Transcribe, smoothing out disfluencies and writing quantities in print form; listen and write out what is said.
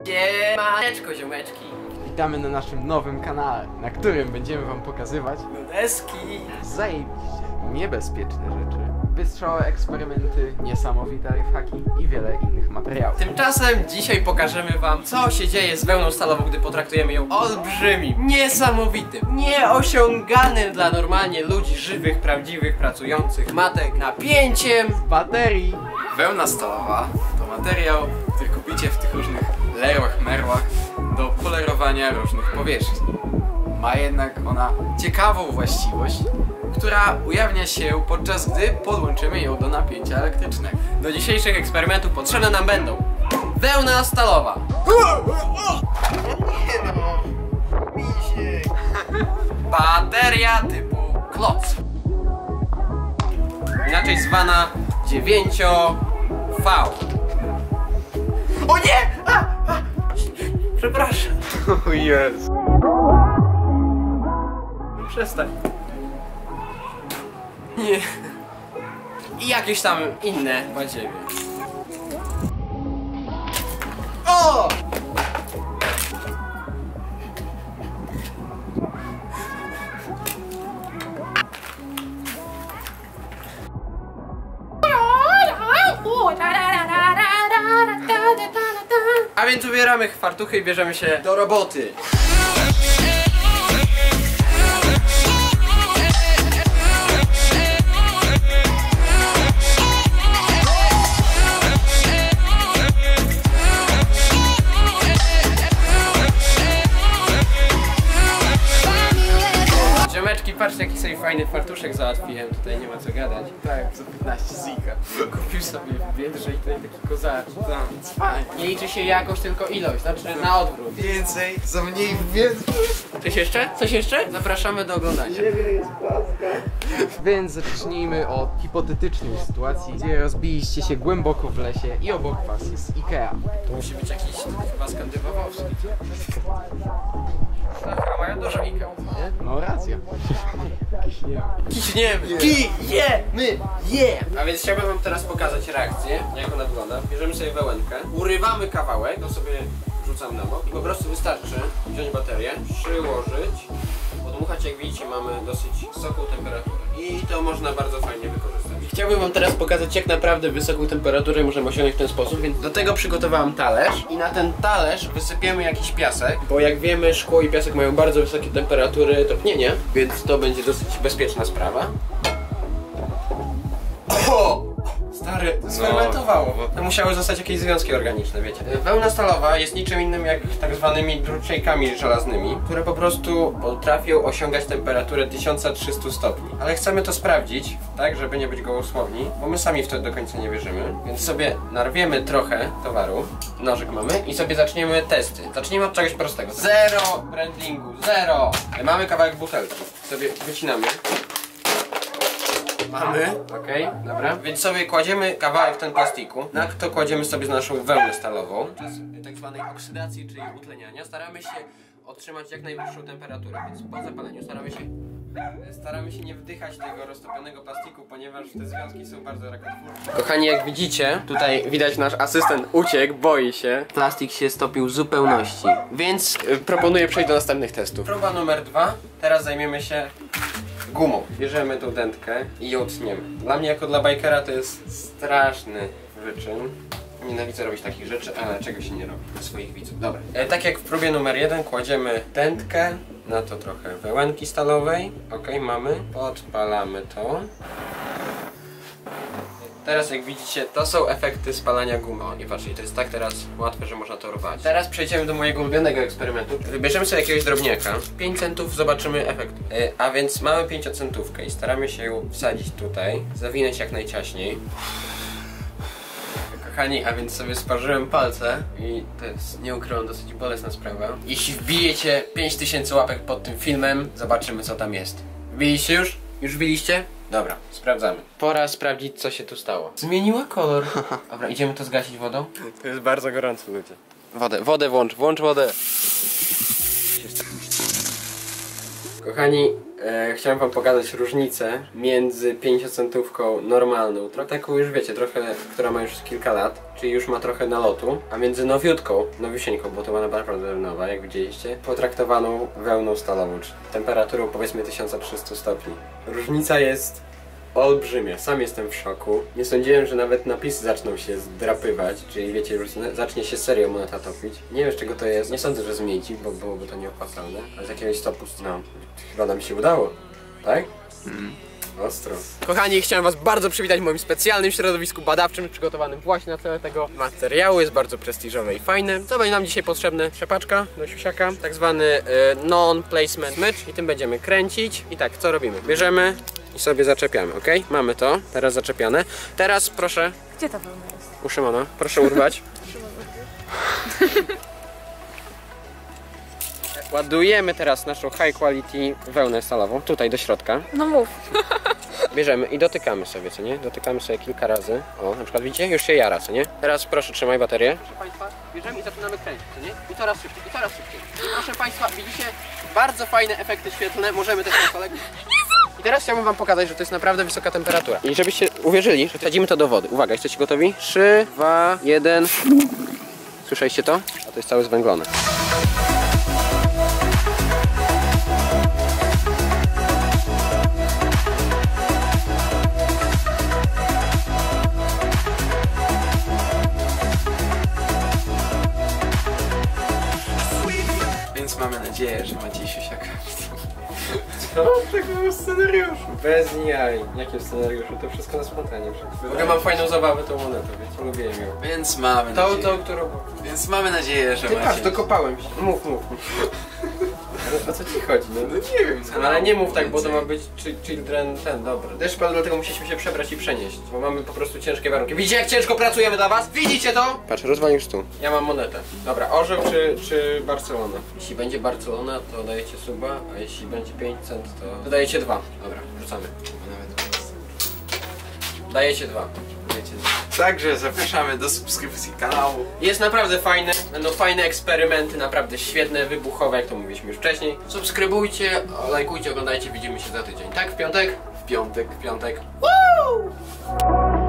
Siemaneczko, ziomeczki. Witamy na naszym nowym kanale, na którym będziemy wam pokazywać deski, zajebiście niebezpieczne rzeczy, wystrzałe eksperymenty, niesamowite lifehacki i wiele innych materiałów. Tymczasem dzisiaj pokażemy wam, co się dzieje z wełną stalową, gdy potraktujemy ją olbrzymim, niesamowitym, nieosiąganym dla normalnie ludzi żywych, prawdziwych, pracujących matek napięciem Z baterii! Wełna stalowa to materiał, który kupicie w tych różnych lerłach, merłach do polerowania różnych powierzchni. Ma jednak ona ciekawą właściwość, która ujawnia się podczas gdy podłączymy ją do napięcia elektrycznego. Do dzisiejszych eksperymentów potrzebne nam będą wełna stalowa, bateria typu kloc, inaczej zwana 9V. O nie! Przepraszam. O jest! Przestań. Nie. I jakieś tam inne badziewie. O! A więc ubieramy fartuchy i bierzemy się do roboty. Ziomeczki, patrzcie jaki sobie fajny fartuszek załatwiłem, tutaj nie ma co gadać. Tak, za 15 zika. Kupił sobie w Biedrze i tutaj taki kozacz. Więc fajnie. Nie liczy się jakość, tylko ilość, znaczy na odwrót. Więcej, za mniej więcej. Coś jeszcze? Coś jeszcze? Zapraszamy do oglądania. Więc zacznijmy od hipotetycznej sytuacji, gdzie rozbiliście się głęboko w lesie i obok was jest Ikea. To musi być jakiś chyba skandynawowski. Chyba mają dużo Ikea. No racja. Kiśniemy! Kijemy! A więc chciałbym wam teraz pokazać reakcję, jak ona wygląda. Bierzemy sobie wełenkę, urywamy kawałek, to sobie rzucam na bok i po prostu wystarczy wziąć baterię, przyłożyć, podmuchać, jak widzicie mamy dosyć wysoką temperaturę i to można bardzo fajnie wykorzystać. Chciałbym wam teraz pokazać, jak naprawdę wysoką temperaturę możemy osiągnąć w ten sposób, więc do tego przygotowałem talerz i na ten talerz wysypiemy jakiś piasek, bo jak wiemy, szkło i piasek mają bardzo wysokie temperatury topnienia, więc to będzie dosyć bezpieczna sprawa. O! Stary, sfermentowało. To musiały zostać jakieś związki organiczne, wiecie. Wełna stalowa jest niczym innym jak tak zwanymi druczejkami żelaznymi, które po prostu potrafią osiągać temperaturę 1300 stopni. Ale chcemy to sprawdzić, tak, żeby nie być gołosłowni, bo my sami w to do końca nie wierzymy. Więc sobie narwiemy trochę towaru, nożyk mamy i sobie zaczniemy testy. Zacznijmy od czegoś prostego. Zero brandingu, zero! Mamy kawałek butelki. Sobie wycinamy. Mamy, okej, dobra. Więc sobie kładziemy kawałek ten plastiku, na to kładziemy sobie naszą wełnę stalową. Podczas tak zwanej oksydacji, czyli utleniania, staramy się otrzymać jak najwyższą temperaturę, więc po zapaleniu staramy się nie wdychać tego roztopionego plastiku, ponieważ te związki są bardzo rakotwórcze. Kochani, jak widzicie, tutaj widać nasz asystent uciekł, boi się. Plastik się stopił w zupełności, więc proponuję przejść do następnych testów. Próba numer 2, teraz zajmiemy się gumą. Bierzemy tą dętkę i ją tniemy. Dla mnie jako dla bajkera to jest straszny wyczyn. Nienawidzę robić takich rzeczy, ale czego się nie robi dla swoich widzów. Dobra. Tak jak w próbie numer 1 kładziemy dętkę, na to trochę wełenki stalowej. Ok, mamy. Podpalamy to. Teraz jak widzicie, to są efekty spalania gumy. O, nie patrzcie, to jest tak teraz łatwe, że można to rwać. Teraz przejdziemy do mojego ulubionego eksperymentu. Wybierzemy sobie jakiegoś drobniaka. 5 centów, zobaczymy efekt. A więc mamy 5 centówkę i staramy się ją wsadzić tutaj. Zawinąć jak najciaśniej. Kochani, a więc sobie sparzyłem palce i to jest, nie ukrywam, dosyć bolesna sprawa. Jeśli wbijecie 5000 łapek pod tym filmem, zobaczymy co tam jest. Wbiliście już? Już wbiliście? Dobra, sprawdzamy. Pora sprawdzić, co się tu stało. Zmieniła kolor. Dobra, idziemy to zgasić wodą? To jest bardzo gorąco, ludzie. Wodę włącz wodę. Kochani, chciałem wam pokazać różnicę między 5 centówką normalną, taką już wiecie, trochę, która ma już kilka lat, czyli już ma trochę nalotu, a między nowiusieńką, bo to ma naprawdę nowa, jak widzieliście, potraktowaną wełną stalową, czyli temperaturą powiedzmy 1300 stopni. Różnica jest olbrzymia, sam jestem w szoku. Nie sądziłem, że nawet napisy zaczną się zdrapywać, czyli wiecie, już zacznie się serio moneta topić. Nie wiem, z czego to jest, nie sądzę, że z miedzi, bo byłoby to nieopłacalne, ale z jakiegoś stopu, no, chyba nam się udało, tak? Ostro. Kochani, chciałem was bardzo przywitać w moim specjalnym środowisku badawczym, przygotowanym właśnie na cele tego materiału. Jest bardzo prestiżowe i fajne. Co będzie nam dzisiaj potrzebne? Trzepaczka do siusiaka, tak zwany non-placement mycz i tym będziemy kręcić. I tak, co robimy? Bierzemy i sobie zaczepiamy, ok? Mamy to, teraz zaczepiane. Teraz proszę... Gdzie ta wełna jest? U Szymona, proszę urwać. Ładujemy teraz naszą high quality wełnę stalową, tutaj do środka. No mów. Bierzemy i dotykamy sobie, co nie? Dotykamy sobie kilka razy. O, na przykład widzicie? Już się jara, co nie? Teraz proszę, trzymaj baterię. Proszę Państwa, bierzemy i zaczynamy kręcić, co nie? I coraz szybciej, i coraz szybciej. I proszę Państwa, widzicie? Bardzo fajne efekty świetlne, możemy też na kolegów. I teraz chciałbym wam pokazać, że to jest naprawdę wysoka temperatura. I żebyście uwierzyli, że wsadzimy to do wody. Uwaga, jesteście gotowi? 3, 2, 1. Słyszeliście to? A to jest całe zwęglone. Więc mamy nadzieję, że macie siusiaka. Co? Takiego scenariuszu. Bez jaj. Jakim scenariuszu? To wszystko na spontanie. W ogóle mam fajną zabawę tą monetą, więc polubiłem ją. Więc mamy nadzieję. Tą, którą... Więc mamy nadzieję, że Ty macie... patrz, dokopałem się. Mów. Ale o co ci chodzi? No, nie wiem, co ale nie mów tak, bo to ma być children ten, dobra. Też pan dlatego musieliśmy się przebrać i przenieść, bo mamy po prostu ciężkie warunki. Widzicie, jak ciężko pracujemy dla was? Widzicie to? Patrz, rozwalisz tu. Ja mam monetę. Dobra, orzeł czy Barcelona? Jeśli będzie Barcelona, to dajecie suba, a jeśli będzie 5 cent, to dajecie 2. Dobra, rzucamy. Dajecie 2. Także zapraszamy do subskrypcji kanału. Jest naprawdę fajne, będą fajne eksperymenty, naprawdę świetne, wybuchowe, jak to mówiliśmy już wcześniej. Subskrybujcie, lajkujcie, oglądajcie, widzimy się za tydzień. Tak? W piątek? W piątek. Woo!